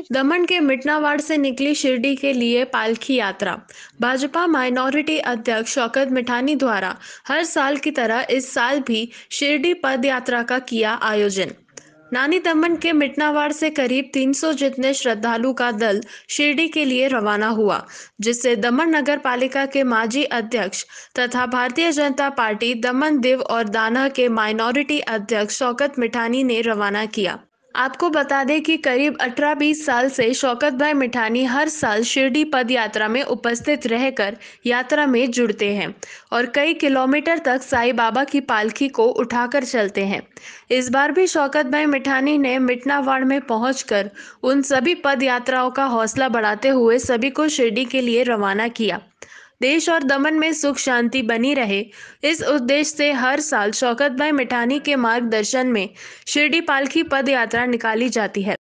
दमन के मिटनावाड़ से निकली शिरडी के लिए पालकी यात्रा। भाजपा माइनॉरिटी अध्यक्ष शौकत मिठानी द्वारा हर साल की तरह इस साल भी शिरडी पद यात्रा का किया आयोजन। नानी दमन के मिटनावाड़ से करीब 300 जितने श्रद्धालु का दल शिरडी के लिए रवाना हुआ, जिससे दमन नगर पालिका के माजी अध्यक्ष तथा भारतीय जनता पार्टी दमन दिव और दानह के माइनॉरिटी अध्यक्ष शौकत मिठानी ने रवाना किया। आपको बता दें कि करीब 18-20 साल से शौकत भाई मिठानी हर साल शिरडी पद यात्रा में उपस्थित रहकर यात्रा में जुड़ते हैं और कई किलोमीटर तक साईं बाबा की पालकी को उठाकर चलते हैं। इस बार भी शौकत भाई मिठानी ने मिटनावाड़ में पहुंचकर उन सभी पद यात्राओं का हौसला बढ़ाते हुए सभी को शिरडी के लिए रवाना किया। देश और दमन में सुख शांति बनी रहे, इस उद्देश्य से हर साल शौकत भाई मिठानी के मार्गदर्शन में शिरडी पालकी पद यात्रा निकाली जाती है।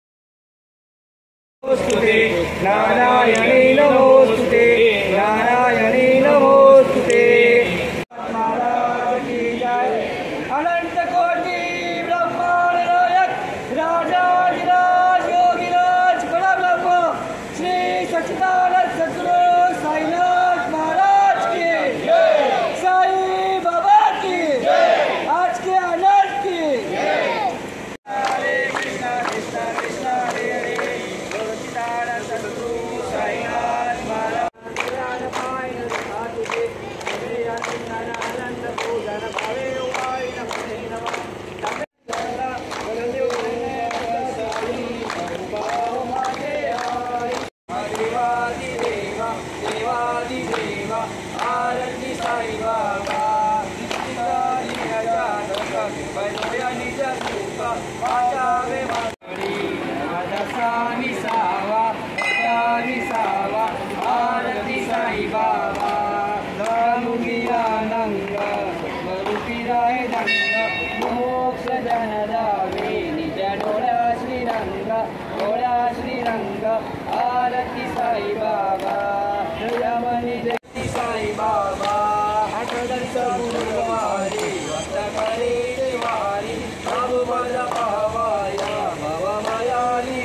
नारायणी नमोस्तुते, नारायणी नमोस्तुते। अनंत कोटि ब्रह्मांड नायक राजाधिराज योगिराज परब्रह्म श्री सच्चिदानंद सद्गुरु साईनाथ महाराज की साईं बाबा की आज के आनंद की। हरे कृष्णा कृष्णा कृष्णा हरे हरे सच्चिदानंद सद्गुरु साईनाथ महाराज श्रीरंग आरती साई बाबा जयमणि जय साई बाबा हठदंत गुरुवारी वत्तकरे देवारी प्रभु पद पावाया भवमयाली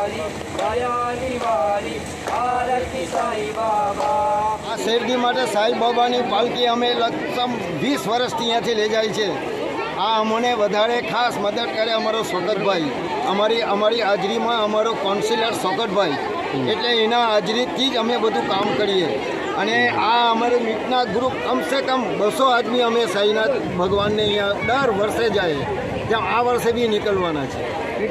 वारी आरती साई बाबा। आ शिरडी माटे साई बाबानी पालकी अमे लक्षम 20 વર્ષથી અહીંયાથી લઈ જાય છે। આ અમને વધારે ખાસ મદદ કરે અમારો શોકતભાઈ, અમારી હાજરીમાં અમારો કાઉન્સિલર શોકતભાઈ, એટલે એના હાજરીથી જ અમે બધું કામ કરીએ। અને આ અમારે મીટના ગ્રુપ કમસે કમ 200 આદમી અમે સાઈનાથ ભગવાનને અહીંયા દર વર્ષે જાય, જ્યાં આ વર્ષે બી નીકળવાના છે।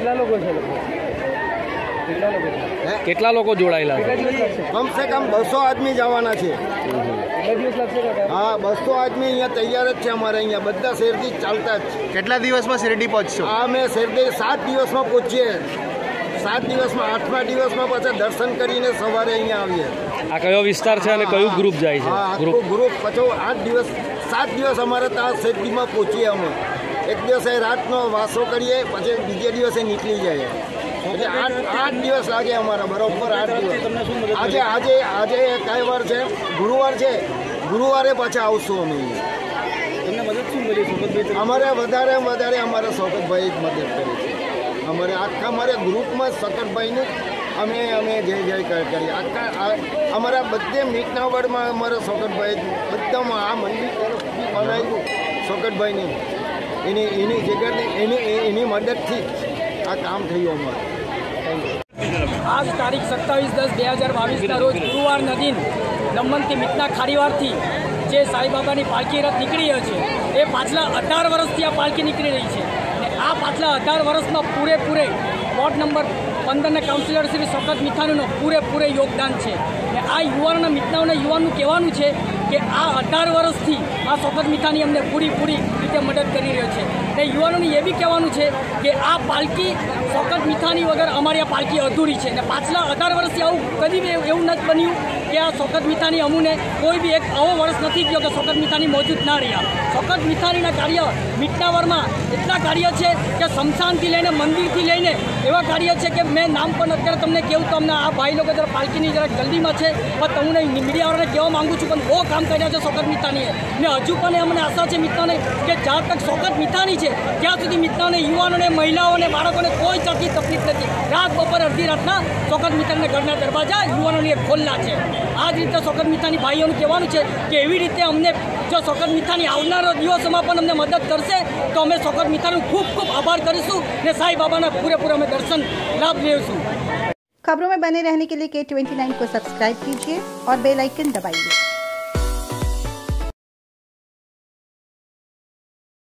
કેટલા લોકો જોડાયેલા છે? કમસે કમ 200 આદમી જવાના છે। हाँ 200 आदमी अँ तैयार है अमारे अँ बदा शेरडी चालता કેટલા દિવસમાં શિરડી પહોંચશો? अमे शेरडी 7 दिवस में पहुँचीए। 7 दिवस में 8मा दिवस में पाछा दर्शन करीने सवारे अँ आवीए। આ કયો વિસ્તાર છે અને કયું ગ્રુપ જાય છે? ग्रुप पछो 8 दिवस 7 दिवस अमारे ત્યાં शेरडी में पहुँचीए। अमे एक दिवस रातनो वासो करिए, पछी बीजे दिवसे निकली जाए। 8 दिवस लागे अमारा, बरोबर 8 दिवस। आज आज आज कई वार है? गुरुवार है। गुरुवारे पाछा आवशुं अमे। अमारे वधारे वधारे अमारा शौकतभाई ज मदद करे छे। अमारे आखा अमारे ग्रुप में शौकतभाईनु अमे अमे जय जयकार करीए। आखा अमारा बधे मीटनावाड़ में अमारा शौकतभाई बधामां आ मंदिर बनाव्युं शौकतभाईने एनी जगह एनी मददथी आ काम थयुं अमारे। आज तारीख 27/10/2022 रोज गुरुवार दिन दमन थी मिटना खारीवार थी जे साई बाबा की पालकी रथ निकली है। ये पाछला 18 वर्षथी आ पालकी निकली रही है। आ पाछला 18 वर्ष में पूरे ward number 15 councillor Shri Shaukat मिठानीनो पूरे योगदान है। आ युवाओं मिटनाओं युवाओं कहेवानुं छे कि आ 18 वर्षथी आ शौकत मिठानी अमने पूरी रीते मदद करी रह्यो छे। युवाओं ने भी कहेवानुं छे कि आ पालकी शौकत मिठानी वगर अमारी आ पालकी अधूरी है। पाछला 18 वर्षथी आवुं कदी एवुं नथी बन्युं कि કે આ સોકત મીઠાની અમુને કોઈ બી એક આવો વર્ષ નથી ગયો કે સોકત મીઠાની મોજૂદ ના રહ્યા. સોકત મીઠાનીના કાર્ય મીઠનાવરમાં એટલા કાર્ય છે કે સ્મશાનથી લઈને મંદિરથી લઈને એવા કાર્ય છે કે મેં નામ પણ અત્યારે તમને કહું તો અમને આ ભાઈ લોકો જરા પાલકીની જરાક જલ્દીમાં છે, પણ તમને મીડિયાવાળાને કહેવા માગું છું, પણ બહુ કામ કર્યા છે સોકત મીઠાનીએ. ને હજુ પણ અમને આશા છે મિત્તાને કે જ્યાં તક સોકત મીઠાની છે ત્યાં સુધી મિત્તાને યુવાનોને, મહિલાઓને, બાળકોને કોઈ જાતની તકલીફ નથી. રાત બપોર અડધી રાતના સોકત મીઠાના ઘરના દરવાજા યુવાનોની ખોલના છે. આ જ રીતે સોકત મીઠાની ભાઈઓનું કહેવાનું છે કે એવી રીતે અમને જો સોકત મીઠાની આવનારા દિવસોમાં પણ અમને મદદ કરશે તો અમે સોકત મીઠાનું ખૂબ ખૂબ આભાર કરીશું ને સાईं बाबा पूरे અમે दर्शन लाभ लेશું. खबरों में बने रहने के लिए K29 को सब्सक्राइब कीजिए और बेल आइकन दबाइए.